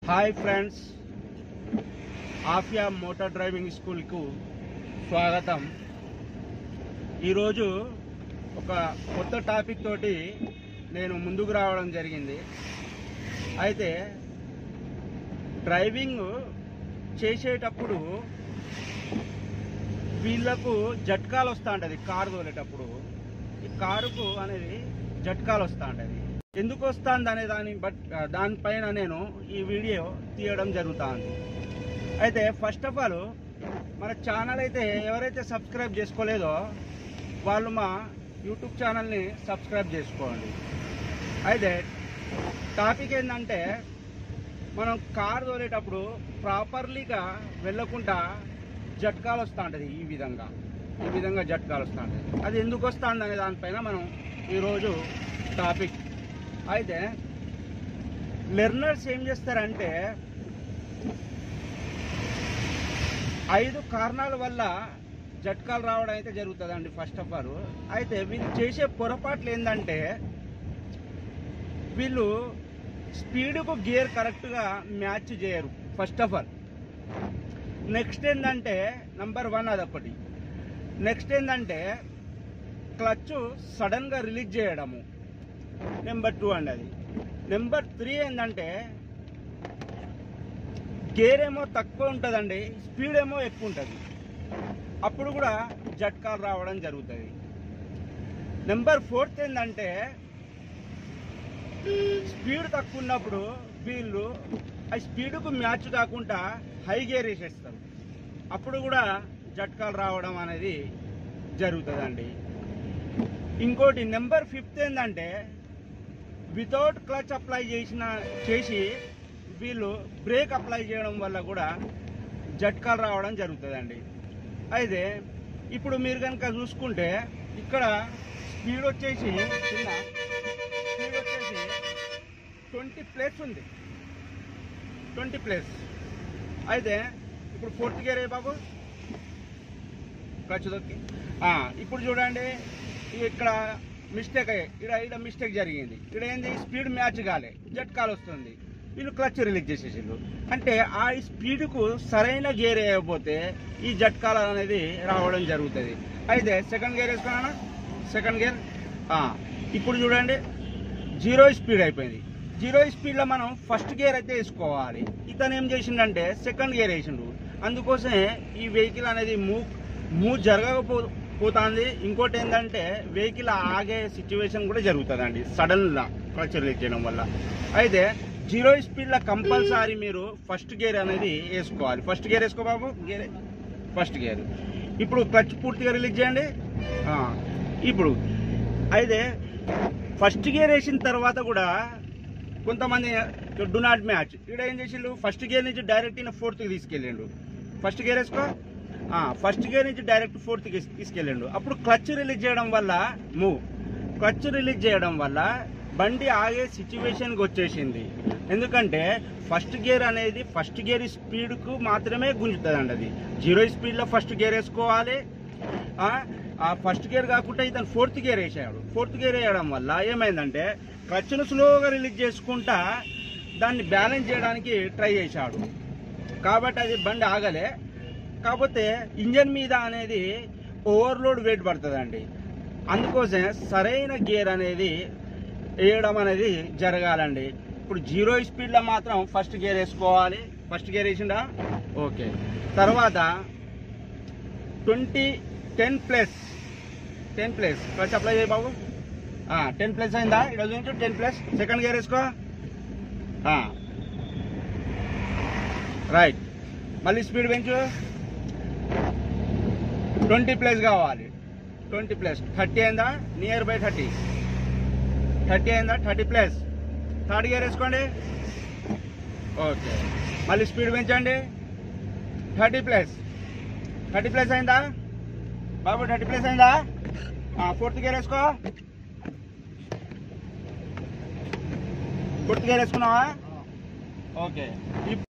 Hi friends, Aafiya motor driving స్కూల్కు స్వాగతం. ఈరోజు ఒక కొత్త టాపిక్ తోటి నేను ముందుకు రావడం జరిగింది. అయితే డ్రైవింగ్ చేసేటప్పుడు వీళ్ళకు జట్కాలు వస్తూ ఉంటుంది. కారు తోలేటప్పుడు ఈ కారుకు అనేది జట్కాలు వస్తూ ఉంటుంది. ఎందుకు వస్తుంది అనే దానిపైన నేను ఈ వీడియో తీయడం జరుగుతుంది. అయితే ఫస్ట్ ఆఫ్ ఆల్ మన ఛానల్ అయితే ఎవరైతే సబ్స్క్రైబ్ చేసుకోలేదో వాళ్ళు మా యూట్యూబ్ ఛానల్ని సబ్స్క్రైబ్ చేసుకోండి. అయితే టాపిక్ ఏంటంటే, మనం కారు తోలేటప్పుడు ప్రాపర్లీగా వెళ్ళకుండా జట్కాలు వస్తూ ఉంటుంది. ఈ విధంగా జట్కాలు వస్తూ ఉంటుంది. అది ఎందుకు వస్తుంది అనే దానిపైన మనం ఈరోజు టాపిక్. అయితే లెర్నర్స్ ఏం చేస్తారంటే 5 కారణాల వల్ల జట్కాలు రావడం అయితే జరుగుతుందండి. ఫస్ట్ ఆఫ్ ఆల్ అయితే వీళ్ళు చేసే పొరపాట్లు ఏంటంటే, వీళ్ళు స్పీడ్కు గేర్ కరెక్ట్గా మ్యాచ్ చేయరు ఫస్ట్ ఆఫ్ ఆల్. నెక్స్ట్ ఏంటంటే నంబర్ 1 అదొకటి. నెక్స్ట్ ఏంటంటే క్లచ్ సడన్గా రిలీజ్ చేయడము. నెంబర్ 2 అండి అది. నెంబర్ 3 ఏంటంటే గేర్ ఏమో తక్కువ ఉంటుందండి, స్పీడ్ ఏమో ఎక్కువ ఉంటుంది. అప్పుడు కూడా జట్కాలు రావడం జరుగుతుంది. నెంబర్ 4 ఏంటంటే స్పీడ్ తక్కువ ఉన్నప్పుడు వీళ్ళు ఆ స్పీడ్కు మ్యాచ్ కాకుండా హై గేర్ వేసేస్తారు. అప్పుడు కూడా జట్కాలు రావడం అనేది జరుగుతుందండి. ఇంకోటి నెంబర్ 5 ఏంటంటే వితౌట్ క్లచ్ అప్లై చేసి వీళ్ళు బ్రేక్ అప్లై చేయడం వల్ల కూడా జట్కాలు రావడం జరుగుతుందండి. అయితే ఇప్పుడు మీరు కనుక చూసుకుంటే ఇక్కడ స్పీడ్ వచ్చేసి 20+ ఉంది. 20+. అయితే ఇప్పుడు 4th గేర్ బాబు క్లచ్ దొక్కి ఇప్పుడు చూడండి, ఇక్కడ మిస్టేక్ ఇక్కడ మిస్టేక్ జరిగింది. ఇక్కడ ఏంది, స్పీడ్ మ్యాచ్ కాలే, జట్కాలు వస్తుంది. వీళ్ళు క్లచ్ రిలీజ్ చేసేసారు. అంటే ఆ స్పీడ్కు సరైన గేర్ వేయకపోతే ఈ జట్కాలు అనేది రావడం జరుగుతుంది. అయితే సెకండ్ గేర్ వేసుకున్నాను. సెకండ్ గేర్ ఇప్పుడు చూడండి 0 స్పీడ్ అయిపోయింది. 0 స్పీడ్లో మనం ఫస్ట్ గేర్ అయితే వేసుకోవాలి. ఇతను ఏం చేసిండంటే సెకండ్ గేర్ వేసిండు. అందుకోసమే ఈ వెహికల్ అనేది మూవ్ జరగకపోతుంది. ఇంకోటి ఏంటంటే వెహికల్ ఆగే సిచ్యువేషన్ కూడా జరుగుతుందండి సడన్గా క్లచ్ రిలీజ్ చేయడం వల్ల. అయితే 0 స్పీడ్లో కంపల్సరీ మీరు ఫస్ట్ గేర్ అనేది వేసుకోవాలి. ఫస్ట్ గేర్ వేసుకో బాబు, ఫస్ట్ గేర్. ఇప్పుడు క్లచ్ పూర్తిగా రిలీజ్ చేయండి. ఇప్పుడు అయితే ఫస్ట్ గేర్ వేసిన తర్వాత కూడా కొంతమంది డు నాట్ మ్యాచ్. ఇక్కడ ఏం చేసిండు, ఫస్ట్ గేర్ నుంచి డైరెక్ట్ 4th తీసుకెళ్ళిండు. ఫస్ట్ గేర్ వేసుకో. ఫస్ట్ గేర్ నుంచి డైరెక్ట్ 4th తీసుకెళ్ళిండు. అప్పుడు క్లచ్ రిలీజ్ చేయడం వల్ల క్లచ్ రిలీజ్ చేయడం వల్ల బండి ఆగే సిచ్యువేషన్కి వచ్చేసింది. ఎందుకంటే ఫస్ట్ గేర్ అనేది ఫస్ట్ గేర్ స్పీడ్కు మాత్రమే గుంజుతుందండి. అది 0 స్పీడ్లో ఫస్ట్ గేర్ వేసుకోవాలి. ఆ ఫస్ట్ గేర్ కాకుండా ఇతను 4th గేర్ వేసాడు. 4th గేర్ వేయడం వల్ల ఏమైందంటే క్లచ్ను స్లోగా రిలీజ్ చేసుకుంటా దాన్ని బ్యాలెన్స్ చేయడానికి ట్రై చేశాడు. కాబట్టి అది బండి ఆగలే. కాకపోతే ఇంజన్ మీద అనేది ఓవర్లోడ్ వెయిట్ పడుతుందండి. అందుకోసం సరైన గేర్ అనేది వేయడం అనేది జరగాలండి. ఇప్పుడు 0 స్పీడ్లో మాత్రం ఫస్ట్ గేర్ వేసుకోవాలి. ఫస్ట్ గేర్ వేసిండా, ఓకే. తర్వాత 10+ క్లచ్ అప్లై చేయి బాబు. 10+ అయిందా, ఇక్కడ చూపించు 10+. సెకండ్ గేర్ వేసుకో. రైట్. మళ్ళీ స్పీడ్ పెంచు. 20+ కావాలి. 20+. 30 అయిందా, నియర్ బై 30 అయిందా, 30+. థర్డ్ గేర్ వేసుకోండి. ఓకే. మళ్ళీ స్పీడ్ పెంచండి. 30+ అయిందా బాబు, 30+ అయిందా. 4th గేర్ వేసుకో. 4th gear వేసుకున్నావా, okay.